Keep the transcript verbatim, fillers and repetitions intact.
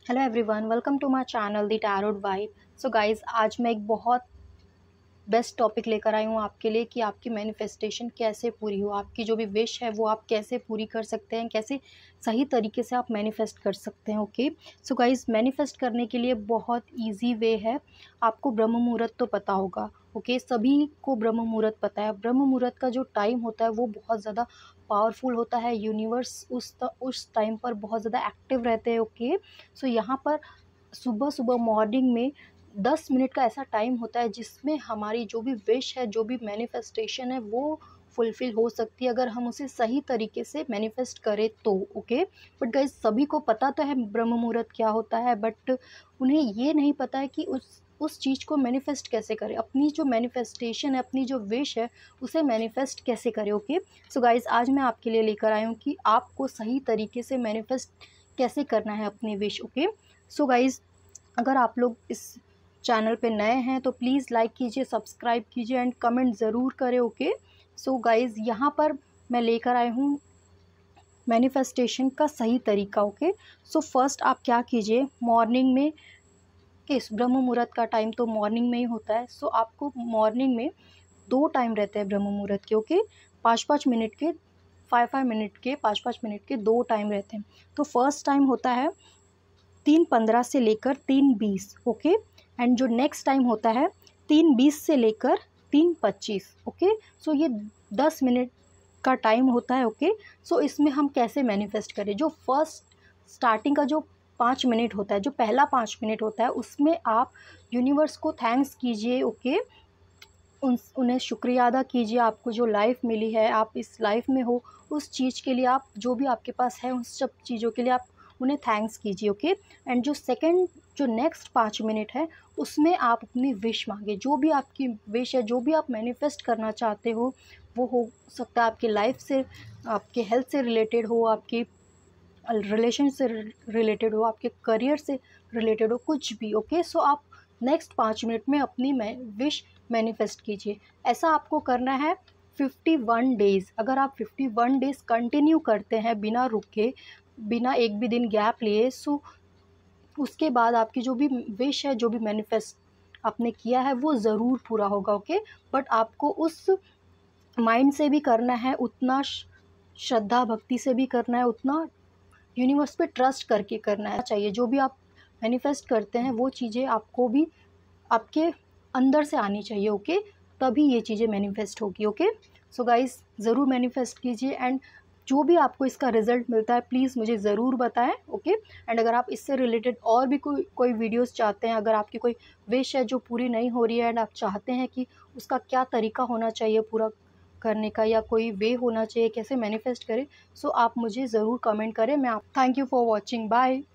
Hello everyone, welcome to my channel the tarot vibe. So guys, आज मैं एक बहुत बेस्ट टॉपिक लेकर आई हूँ आपके लिए कि आपकी मैनिफेस्टेशन कैसे पूरी हो। आपकी जो भी विश है वो आप कैसे पूरी कर सकते हैं, कैसे सही तरीके से आप मैनिफेस्ट कर सकते हैं। ओके, सो गाइस, मैनिफेस्ट करने के लिए बहुत इजी वे है। आपको ब्रह्म मुहूर्त तो पता होगा। ओके okay, सभी को ब्रह्म मुहूर्त पता है। ब्रह्म मुहूर्त का जो टाइम होता है वो बहुत ज़्यादा पावरफुल होता है। यूनिवर्स उस त, उस टाइम पर बहुत ज़्यादा एक्टिव रहते हैं। Okay okay? सो so, यहाँ पर सुबह सुबह मॉर्निंग में दस मिनट का ऐसा टाइम होता है जिसमें हमारी जो भी विश है, जो भी मैनिफेस्टेशन है, वो फुलफ़िल हो सकती है अगर हम उसे सही तरीके से मैनिफेस्ट करें तो। ओके, बट गाइस, सभी को पता तो है ब्रह्म मुहूर्त क्या होता है, बट उन्हें ये नहीं पता है कि उस उस चीज़ को मैनिफेस्ट कैसे करें। अपनी जो मैनिफेस्टेशन है, अपनी जो विश है, उसे मैनिफेस्ट कैसे करें। ओके, सो गाइस, आज मैं आपके लिए लेकर आई हूँ कि आपको सही तरीके से मैनिफेस्ट कैसे करना है अपनी विश। ओके, सो गाइस, अगर आप लोग इस चैनल पे नए हैं तो प्लीज़ लाइक कीजिए, सब्सक्राइब कीजिए एंड कमेंट ज़रूर करें। ओके, सो गाइज़, यहाँ पर मैं लेकर आई हूँ मैनिफेस्टेशन का सही तरीका। ओके, सो फर्स्ट आप क्या कीजिए, मॉर्निंग में, किस ब्रह्म मुहूर्त का टाइम तो मॉर्निंग में ही होता है। सो आपको मॉर्निंग में दो टाइम रहते हैं ब्रह्म मुहूर्त के। ओके, पाँच पाँच मिनट के, फाइव फाइव मिनट के, पाँच पाँच मिनट के दो टाइम रहते हैं। तो फर्स्ट टाइम होता है तीन पंद्रह से लेकर तीन बीस। ओके, एंड जो नेक्स्ट टाइम होता है तीन बीस से लेकर तीन पच्चीस। ओके, सो ये दस मिनट का टाइम होता है। ओके, सो इसमें हम कैसे मैनिफेस्ट करें। जो फर्स्ट स्टार्टिंग का जो पाँच मिनट होता है, जो पहला पाँच मिनट होता है, उसमें आप यूनिवर्स को थैंक्स कीजिए। ओके, उन उन्हें शुक्रिया अदा कीजिए, आपको जो लाइफ मिली है, आप इस लाइफ में हो, उस चीज़ के लिए, आप जो भी आपके पास है उस सब चीज़ों के लिए आप उन्हें थैंक्स कीजिए। ओके, एंड जो सेकंड जो नेक्स्ट पाँच मिनट है, उसमें आप अपनी विश मांगे। जो भी आपकी विश है, जो भी आप मैनिफेस्ट करना चाहते हो, वो हो सकता है आपकी लाइफ से, आपके हेल्थ से रिलेटेड हो, आपकी रिलेशन से रिलेटेड हो, आपके करियर से रिलेटेड हो, कुछ भी। ओके, सो आप नेक्स्ट पाँच मिनट में अपनी मैं विश मैनिफेस्ट कीजिए। ऐसा आपको करना है फिफ्टी वन डेज़। अगर आप फिफ्टी वन डेज़ कंटिन्यू करते हैं बिना रुके, बिना एक भी दिन गैप लिए, सो उसके बाद आपकी जो भी विश है, जो भी मैनिफेस्ट आपने किया है, वो ज़रूर पूरा होगा। ओके, बट आपको उस माइंड से भी करना है, उतना श्रद्धा भक्ति से भी करना है, उतना यूनिवर्स पे ट्रस्ट करके करना है चाहिए। जो भी आप मैनिफेस्ट करते हैं वो चीज़ें आपको भी आपके अंदर से आनी चाहिए। ओके, तभी ये चीज़ें मैनिफेस्ट होगी। ओके, सो गाइस, ज़रूर मैनिफेस्ट कीजिए एंड जो भी आपको इसका रिज़ल्ट मिलता है प्लीज़ मुझे ज़रूर बताएं। ओके, एंड अगर आप इससे रिलेटेड और भी कोई कोई वीडियोस चाहते हैं, अगर आपकी कोई विश है जो पूरी नहीं हो रही है एंड आप चाहते हैं कि उसका क्या तरीका होना चाहिए पूरा करने का, या कोई वे होना चाहिए कैसे मैनिफेस्ट करें, सो आप मुझे ज़रूर कमेंट करें। मैं आप thank you for watching, bye.